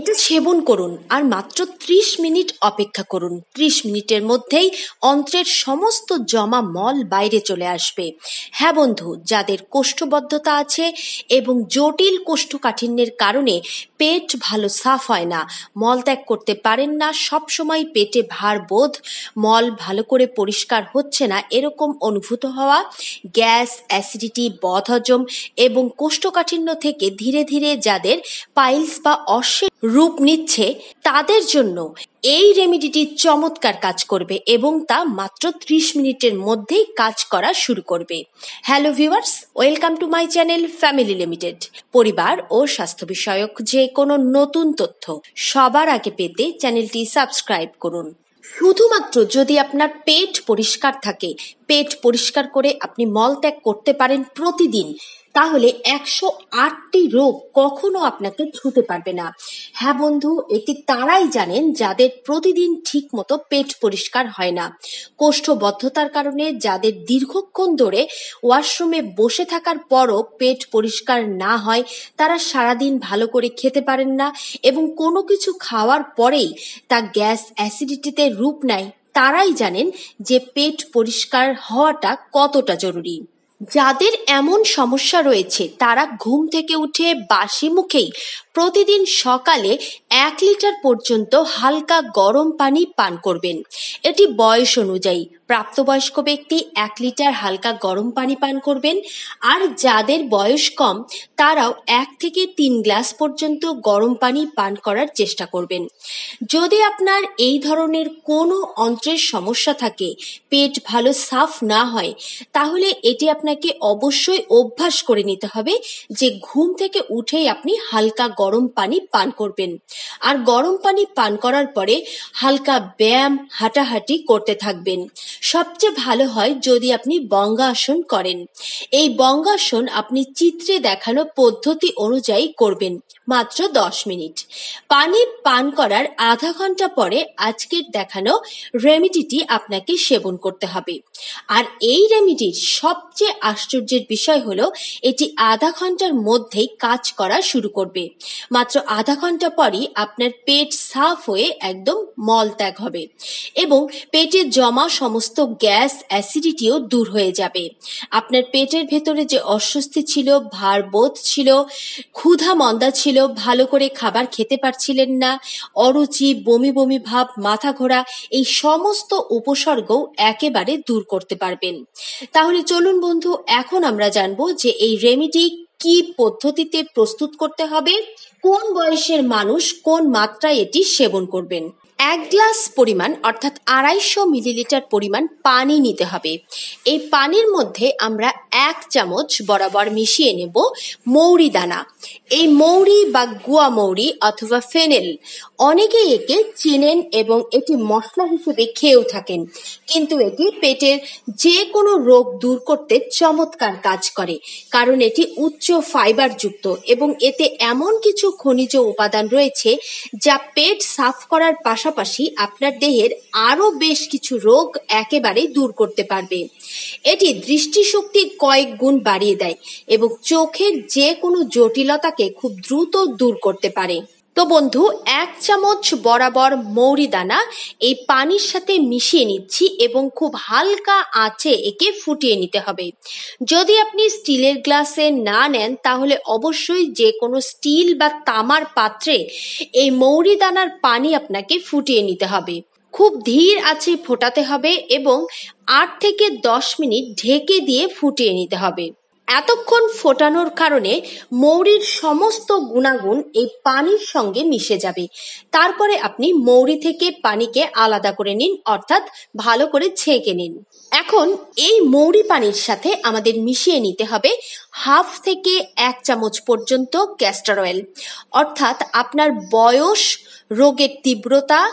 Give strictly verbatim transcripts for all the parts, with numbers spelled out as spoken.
এটা সেবন করুন আর মাত্র ত্রিশ মিনিট অপেক্ষা করুন। ত্রিশ মিনিটের মধ্যেই অন্ত্রের সমস্ত জমা মল বাইরে চলে আসবে। হ্যাঁ বন্ধু, যাদের কোষ্ঠবদ্ধতা আছে এবং জটিল কোষ্ঠকাঠিন্যের কারণে পেট ভালো সাফ হয় না, মল ত্যাগ করতে পারেন না, সবসময় পেটে ভার বোধ, মল ভালো করে পরিষ্কার হচ্ছে না এরকম অনুভূত হওয়া, গ্যাস, অ্যাসিডিটি, বদহজম এবং কোষ্ঠকাঠিন্য থেকে ধীরে ধীরে যাদের পাইলস বা অশ্বের রূপ নিচ্ছে, তাদের জন্য এই রেমেডিটি চমৎকার কাজ করবে এবং তা মাত্র ত্রিশ মিনিটের মধ্যেই কাজ করা শুরু করবে। Hello viewers, welcome to my channel family limited. পরিবার ও স্বাস্থ্য বিষয়ক যে কোনো নতুন তথ্য সবার আগে পেতে চ্যানেলটি সাবস্ক্রাইব করুন। শুধুমাত্র যদি আপনার পেট পরিষ্কার থাকে, পেট পরিষ্কার করে আপনি মল ত্যাগ করতে পারেন প্রতিদিন, তাহলে একশো আটটি রোগ কখনো আপনাকে ছুঁতে পারবে না। হ্যাঁ বন্ধু, এটি তারাই জানেন যাদের প্রতিদিন ঠিক মতো পেট পরিষ্কার হয় না। কোষ্ঠবদ্ধতার কারণে যাদের দীর্ঘক্ষণ ধরে ওয়াশরুমে বসে থাকার পরও পেট পরিষ্কার না হয়, তারা সারাদিন ভালো করে খেতে পারেন না এবং কোনো কিছু খাওয়ার পরেই তা গ্যাস, অ্যাসিডিটিতে রূপ নেয়, তারাই জানেন যে পেট পরিষ্কার হওয়াটা কতটা জরুরি। যাদের এমন সমস্যা রয়েছে তারা ঘুম থেকে উঠে বাসি মুখেই প্রতিদিন সকালে এক লিটার পর্যন্ত হালকা গরম পানি পান করবেন। এটি বয়স অনুযায়ী, প্রাপ্তবয়স্ক ব্যক্তি এক লিটার হালকা গরম পানি পান করবেন, আর যাদের বয়স কম তারাও এক থেকে তিন গ্লাস পর্যন্ত গরম পানি পান করার চেষ্টা করবেন। যদি আপনার এই ধরনের কোনো অন্ত্রের সমস্যা থাকে, পেট ভালো সাফ না হয়, তাহলে এটি আপনাকে অবশ্যই অভ্যাস করে নিতে হবে যে ঘুম থেকে উঠেই আপনি হালকা গরম পানি পান করবেন। আর গরম পানি পান করার পরে হালকা ব্যায়াম, হাঁটাহাঁটি করতে থাকবেন। সবচেয়ে ভালো হয় যদি আপনি বঙ্গাসন করেন। এই বঙ্গাসন আপনি চিত্রে দেখানো পদ্ধতি অনুযায়ী করবেন মাত্র দশ মিনিট। পানি পান করার আধা ঘন্টা পরে আজকের দেখানো রেমেডিটি আপনাকে সেবন করতে হবে। আর এই রেমেডির সবচেয়ে আশ্চর্যের বিষয় হলো এটি আধা ঘন্টার মধ্যেই কাজ করা শুরু করবে। মাত্র আধা ঘন্টা পরই আপনার পেট সাফ হয়ে একদম মল ত্যাগ হবে এবং পেটে জমা সমস্ত গ্যাস, অ্যাসিডিটিও দূর হয়ে যাবে। আপনার পেটের ভেতরে যে অস্বস্তি ছিল, ভার বোধ ছিল, ক্ষুধা মন্দা ছিল, ভালো করে খাবার খেতে পারছিলেন না, অরুচি, বমি বমি ভাব, মাথা ঘোরা, এই সমস্ত উপসর্গও একেবারে দূর করতে পারবেন। তাহলে চলুন বন্ধু, এখন আমরা জানবো যে এই রেমেডি কি পদ্ধতিতে প্রস্তুত করতে হবে, কোন বয়সের মানুষ কোন মাত্রায় এটি সেবন করবেন। এক গ্লাস পরিমাণ অর্থাৎ আড়াইশো মিলিলিটার পরিমাণ পানি নিতে হবে। এই পানির মধ্যে আমরা এক চামচ বরাবর মিশিয়ে নেব মৌরি দানা। এই মৌরি বা গুয়া মৌরি অথবা ফেনেল, অনেকেই একে চেনেন এবং এটি মশলা হিসেবে খেয়েও থাকেন, কিন্তু এটি পেটের যে কোনো রোগ দূর করতে চমৎকার কাজ করে, কারণ এটি উচ্চ ফাইবার যুক্ত এবং এতে এমন কিছু খনিজ উপাদান রয়েছে যা পেট সাফ করার পাশাপাশি আপনার দেহের আরো বেশ কিছু রোগ একেবারে দূর করতে পারবে। এটি দৃষ্টিশক্তি কয়েক গুণ বাড়িয়ে দেয় এবং চোখের যে কোনো জটিলতাকে খুব দ্রুত দূর করতে পারে। তো বন্ধু, এক চামচ বরাবর মৌরি দানা এই পানির সাথে মিশিয়ে নিচ্ছি এবং খুব হালকা আঁচে একে ফুটিয়ে নিতে হবে। যদি আপনি স্টিলের গ্লাসে না নেন, তাহলে অবশ্যই যে কোনো স্টিল বা তামার পাত্রে এই মৌরি দানার পানি আপনাকে ফুটিয়ে নিতে হবে। খুব ধীর আঁচে ফোটাতে হবে এবং আট থেকে দশ মিনিট ঢেকে দিয়ে ফুটিয়ে নিতে হবে। এতক্ষণ ফোটানোর কারণে মৌরির সমস্ত গুণাগুণ এই পানির সঙ্গে মিশে যাবে। তারপরে আপনি মৌরি থেকে পানিকে আলাদা করে নিন, অর্থাৎ ভালো করে ছেঁকে নিন। এখন এই মৌরি পানির সাথে আমাদের মিশিয়ে নিতে হবে হাফ থেকে এক চামচ পর্যন্ত ক্যাস্টর অয়েল, অর্থাৎ আপনার বয়স, রোগের তীব্রতা,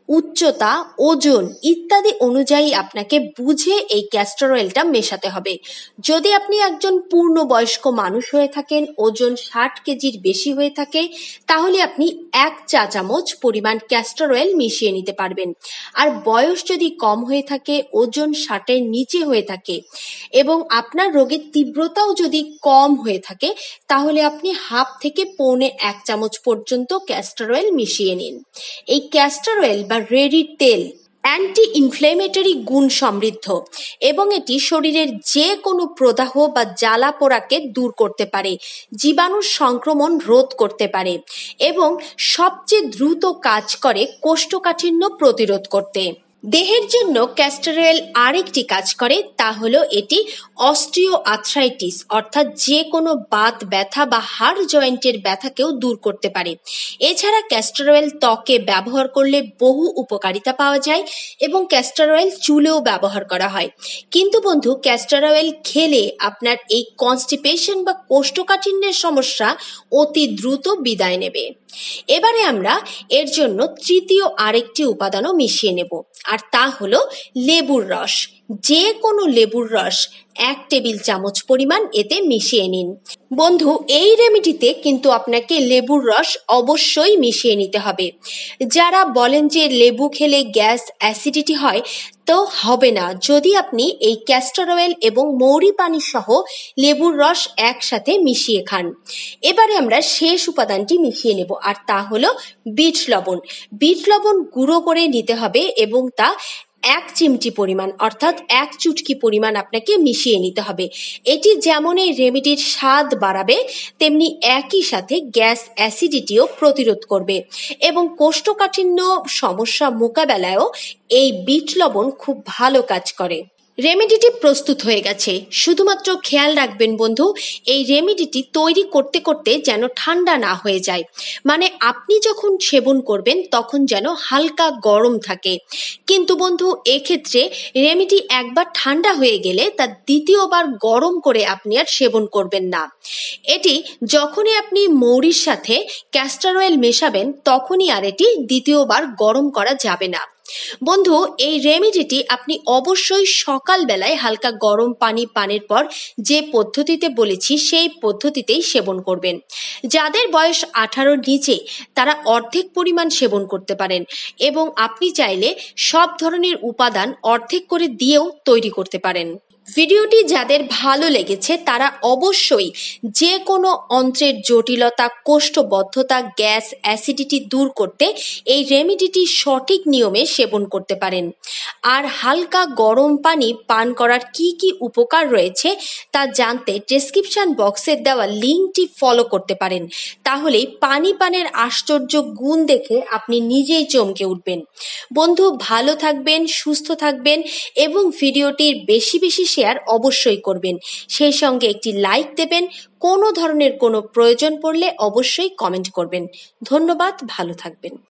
উচ্চতা, ওজন ইত্যাদি অনুযায়ী আপনাকে বুঝে এই ক্যাস্টর অয়েলটা মেশাতে হবে। যদি আপনি একজন পূর্ণবয়স্ক মানুষ হয়ে থাকেন, ওজন ষাট কেজির বেশি হয়ে থাকে, তাহলে আপনি এক চা চামচ পরিমাণ ক্যাস্টর অয়েল মিশিয়ে নিতে পারবেন। আর বয়স যদি কম হয়ে থাকে, ওজন ষাটের নিচে হয়ে থাকে এবং আপনার রোগের তীব্রতাও যদি কম হয়ে থাকে, তাহলে আপনি হাফ থেকে পৌনে এক চামচ পর্যন্ত ক্যাস্টর অয়েল মিশিয়ে নিন। এই ক্যাস্টর অয়েল বা রেড়ির তেল অ্যান্টি ইনফ্লেমেটরি গুণ সমৃদ্ধ এবং এটি শরীরের যে কোনো প্রদাহ বা জ্বালা পোড়াকে দূর করতে পারে, জীবাণুর সংক্রমণ রোধ করতে পারে এবং সবচেয়ে দ্রুত কাজ করে কোষ্ঠকাঠিন্য প্রতিরোধ করতে। দেহের জন্য ক্যাস্টর অয়েল আরেকটি কাজ করে, তা হলো এটি অস্টিও আর্থ্রাইটিস অর্থাৎ যে কোনো বাত ব্যথা বা হাড় জয়েন্টের ব্যথাকেও দূর করতে পারে। এছাড়া ক্যাস্টর অয়েল ত্বকে ব্যবহার করলে বহু উপকারিতা পাওয়া যায় এবং ক্যাস্টর অয়েল চুলেও ব্যবহার করা হয়। কিন্তু বন্ধু, ক্যাস্টর অয়েল খেলে আপনার এই কনস্টিপেশন বা কোষ্ঠকাঠিন্যের সমস্যা অতি দ্রুত বিদায় নেবে। এবারে আমরা এর জন্য তৃতীয় আরেকটি উপাদানও মিশিয়ে নেব, আর তা হলো লেবুর রস। যে কোনো লেবুর রস এক টেবিল চামচ পরিমাণ এতে মিশিয়ে নিন। বন্ধু, এই রেমেডিতে কিন্তু আপনাকে লেবুর রস অবশ্যই মিশিয়ে নিতে হবে। যারা বলেন যে লেবু খেলে গ্যাস অ্যাসিডিটি হয়, তো হবে না যদি আপনি এই ক্যাস্টর অয়েল এবং মৌরি পানি সহ লেবুর রস একসাথে মিশিয়ে খান। এবারে আমরা শেষ উপাদানটি মিশিয়ে নেব, আর তা হলো বিট লবণ। বিট লবণ গুঁড়ো করে নিতে হবে এবং তা এক চিমটি পরিমাণ অর্থাৎ এক চুটকি পরিমাণ আপনাকে মিশিয়ে নিতে হবে। এটি যেমন এই রেমেডির স্বাদ বাড়াবে, তেমনি একই সাথে গ্যাস অ্যাসিডিটিও প্রতিরোধ করবে এবং কোষ্ঠকাঠিন্য সমস্যা মোকাবেলায়ও এই বিট লবণ খুব ভালো কাজ করে। রেমেডিটি প্রস্তুত হয়ে গেছে। শুধুমাত্র খেয়াল রাখবেন বন্ধু, এই রেমেডিটি তৈরি করতে করতে যেন ঠান্ডা না হয়ে যায়। মানে আপনি যখন সেবন করবেন তখন যেন হালকা গরম থাকে। কিন্তু বন্ধু, এক্ষেত্রে রেমেডি একবার ঠান্ডা হয়ে গেলে তা দ্বিতীয়বার গরম করে আপনি আর সেবন করবেন না। এটি যখনই আপনি মৌরির সাথে ক্যাস্টর অয়েল মেশাবেন, তখনই আর এটি দ্বিতীয়বার গরম করা যাবে না। বন্ধু, এই রেমেডিটি আপনি অবশ্যই সকালবেলায় হালকা গরম পানি পানের পর যে পদ্ধতিতে বলেছি সেই পদ্ধতিতেই সেবন করবেন। যাদের বয়স আঠারোর নিচে তারা অর্ধেক পরিমাণ সেবন করতে পারেন এবং আপনি চাইলে সব ধরনের উপাদান অর্ধেক করে দিয়েও তৈরি করতে পারেন। ভিডিওটি যাদের ভালো লেগেছে তারা অবশ্যই যে কোনো অন্ত্রের জটিলতা, কোষ্ঠবদ্ধতা, গ্যাস, অ্যাসিডিটি দূর করতে এই রেমেডিটি সঠিক নিয়মে সেবন করতে পারেন। আর হালকা গরম পানি পান করার কি কি উপকার রয়েছে তা জানতে ডেসক্রিপশন বক্সের দেওয়া লিঙ্কটি ফলো করতে পারেন। তাহলেই পানি পানের আশ্চর্য গুণ দেখে আপনি নিজেই চমকে উঠবেন। বন্ধু, ভালো থাকবেন, সুস্থ থাকবেন এবং ভিডিওটির বেশি বেশি শেয়ার অবশ্যই করবেন। সেই সঙ্গে একটি লাইক দেবেন। কোনো ধরনের কোনো প্রয়োজন পড়লে অবশ্যই কমেন্ট করবেন। ধন্যবাদ, ভালো থাকবেন।